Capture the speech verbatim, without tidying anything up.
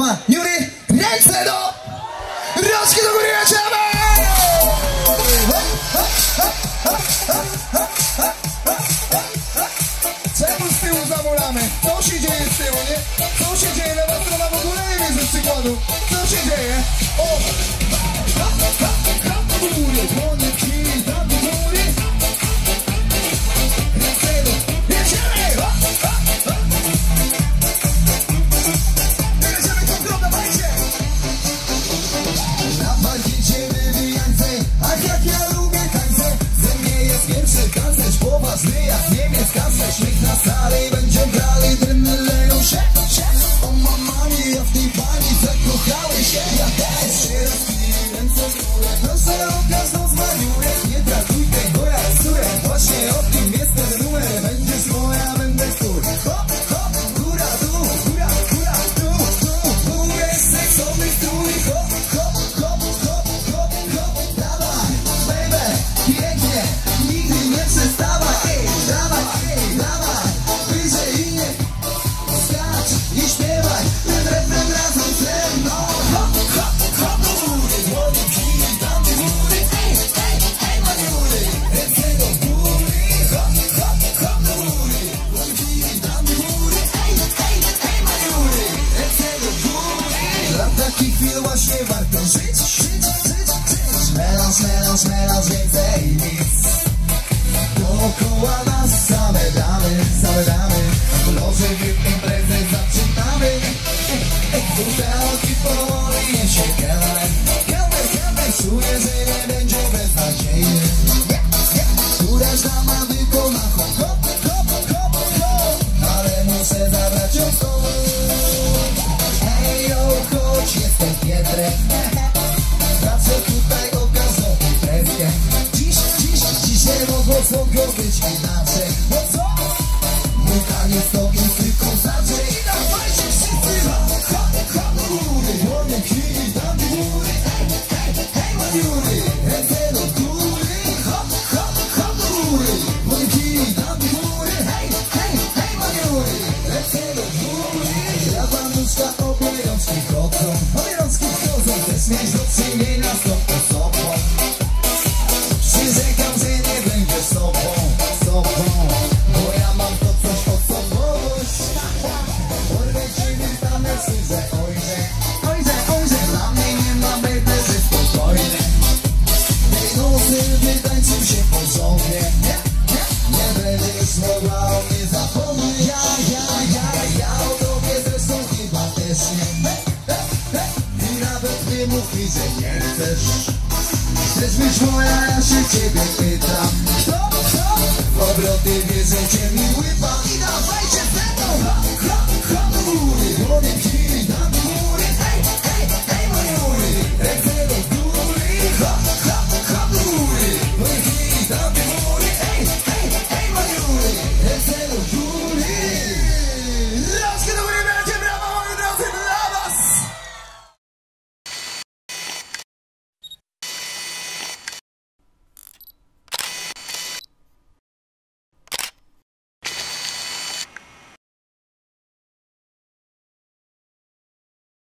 Maniury, ręce do... Rączki do góry, jedziemy! Czemu z tyłu zamulamy? Co się dzieje z tyłu, nie? Co się dzieje? Lewa strona w ogóle nie wie ze przykładu. Co się dzieje? O! Do góry, dłonie, kij, do góry. Ręce do... Jedziemy! Jedziemy kontrol, dawajcie! Na parkiecie wywijańce, ach jak ja lubię tańce. Ze mnie jest pierwszy tancerz, poważny jak Niemiec kanclerz. Śmiech na sali, będziemy grali, drymy leją się, się. O mamami, ja w tej pani zakochałem się. Ja też się rozpili ręce w górę. Proszę o każdą z maniurek, nie traktuj tego jak surę. Właśnie o tym jest ten numer, będziesz moja, będę twój. Hop, hop, góra, dół, góra, góra, dół, dół. Mówię seksowny strój, hop, hop, hop, hop, hop, hop. Dawaj, baby, pięknie, nigdy nie przestawaj. Ej, dawaj, ej, dawaj, wyżej i nie skacz i śpiewaj. Ten refren razem ze mną. Hop, hop, hop, do góry, dłonie, kij, tam do góry. Ej, ej, ej, maniury, ręce do góry. Hop, hop, hop, do góry, dłonie, kij, tam do góry. Ej, ej, ej, maniury, ręce do góry. Dla takich chwil właśnie warto żyć, żyć, żyć, żyć. Melanż, melanż, melanż, więcej nic. Dookoła nas same damy, same damy. W loży imprezę zaczynamy. Butelki powoli niesie kelner. Kelner, kelner, czuję, że nie będzie beznadziejny. Któraś dama wykona hop, hop, hop, hop, hop. Ale muszę zabrać ją stąd. Ej, yo, chodź, jestem Pietrek. Zawsze tutaj o każdą imprezkę. Dziś, dziś, dzisiaj mogło sobie być inaczej. Bo co? Wulkanie stopień tylko zaczej. I dawajcie wszyscy. Hop, hop, do góry. Dłonie, kij, tam do góry. Hej, hej, hej, maniury. Ręce do góry. Hop, hop, hop, do góry. Dłonie, kij, tam do góry. Hej, hej, hej, maniury. Ręce do góry. Lewa nóżka, obie rączki chodzą. Obie rączki chodzą. Chcesz mieć do czynienia z tą osobą. Przyrzekam, że nie będziesz sobą, sobą. Bo ja mam to coś, osobowość. Porwę cię wystanę, że ojże, ojże, ojże. Dla mnie nie ma baby, że spokojnie. Tej nocy wytańczył się porządnie. Nie, nie, nie będziesz mogła o mnie zapomnieć. Ja, ja, ja, ja o tobie zresztą chyba też nie. I nawet nie mów mi, że nie chcesz. Chcesz być moja, ja się ciebie pytam. Kto, kto? W obroty wierzycie mi łypa. I dawaj